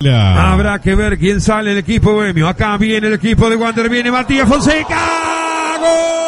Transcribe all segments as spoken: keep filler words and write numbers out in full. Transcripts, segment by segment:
Habrá que ver quién sale el equipo bohemio. Acá viene el equipo de Wander, viene Matías Fonseca. ¡Gol!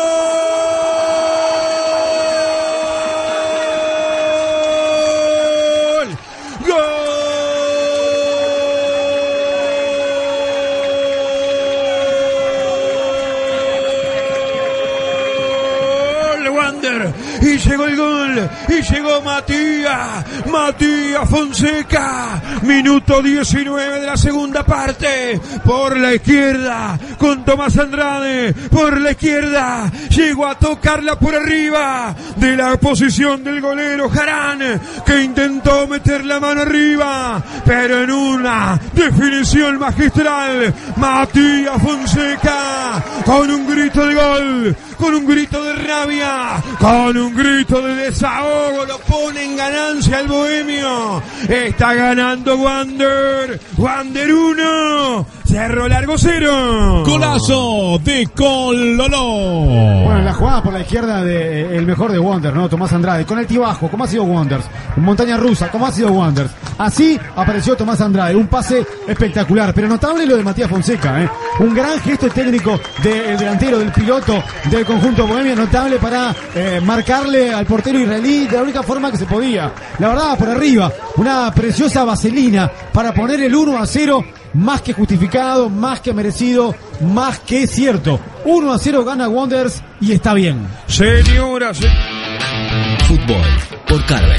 Y llegó el gol, y llegó Matías, Matías Fonseca, minuto diecinueve de la segunda parte, por la izquierda, con Tomás Andrade, por la izquierda, llegó a tocarla por arriba, de la posición del golero Jarán, que intentó meter la mano arriba, pero en una definición magistral, Matías Fonseca, con un grito de gol, con un grito de rabia, con un grito de desahogo, lo pone en ganancia el bohemio. Está ganando Wander, Wander uno, Cerro Largo cero. Golazo de Cololó. Bueno, la jugada por la izquierda de el mejor de Wander, ¿no? Tomás Andrade, con el tibajo, como ha sido Wander, en montaña rusa, como ha sido Wander. Así apareció Tomás Andrade, un pase espectacular, pero notable lo de Matías Fonseca, ¿eh? Un gran gesto técnico del delantero, del piloto del conjunto bohemio, notable para eh, marcarle al portero israelí de la única forma que se podía. La verdad, por arriba, una preciosa vaselina para poner el uno a cero, más que justificado, más que merecido, más que cierto. uno a cero gana Wanderers y está bien. Señoras, se... Fútbol por Carve.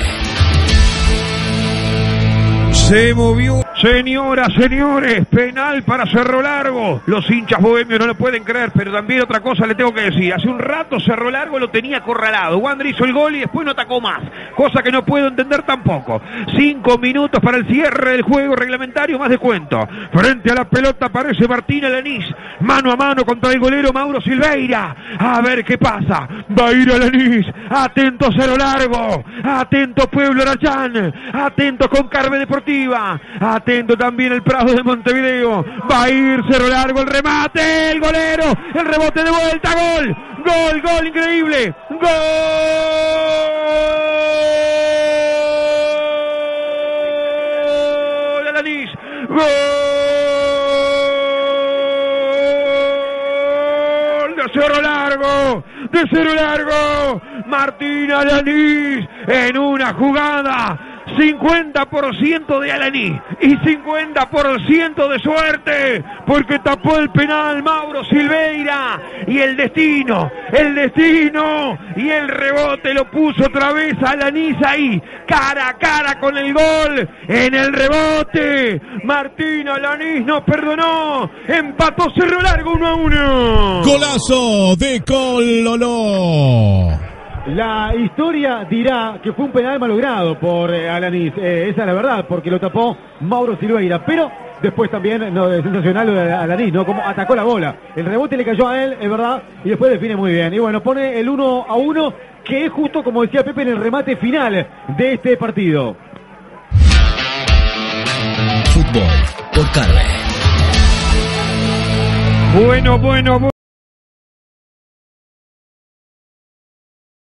Se movió. Señoras, señores, penal para Cerro Largo. Los hinchas bohemios no lo pueden creer, pero también otra cosa le tengo que decir. Hace un rato Cerro Largo lo tenía acorralado. Wander hizo el gol y después no atacó más, cosa que no puedo entender tampoco. Cinco minutos para el cierre del juego reglamentario, más descuento. Frente a la pelota aparece Martín Alanís, mano a mano contra el golero Mauro Silveira. A ver qué pasa. Va a ir Alanís. Atento Cerro Largo. Atento Pueblo Arayán. Atento con Carve Deportiva. Atento también el Prado de Montevideo. Va a ir Cerro Largo, el remate, el golero, el rebote de vuelta, gol, gol, gol, increíble, gol, Alanís, gol de Cerro Largo, de Cerro Largo, Martín Alanís en una jugada. cincuenta por ciento de Alanís y cincuenta por ciento de suerte, porque tapó el penal Mauro Silveira, y el destino, el destino y el rebote lo puso otra vez Alanís ahí, cara a cara con el gol, en el rebote, Martín Alanís no perdonó, empató Cerro Largo uno a uno. Golazo de Cololó. La historia dirá que fue un penal malogrado por eh, Alanís, eh, esa es la verdad, porque lo tapó Mauro Silveira, pero después también, no, es sensacional lo de Alanís, ¿no? Como atacó la bola, el rebote le cayó a él, es verdad, y después define muy bien, y bueno, pone el uno a uno, que es justo como decía Pepe en el remate final de este partido. Fútbol por Carve. Bueno, bueno, bueno.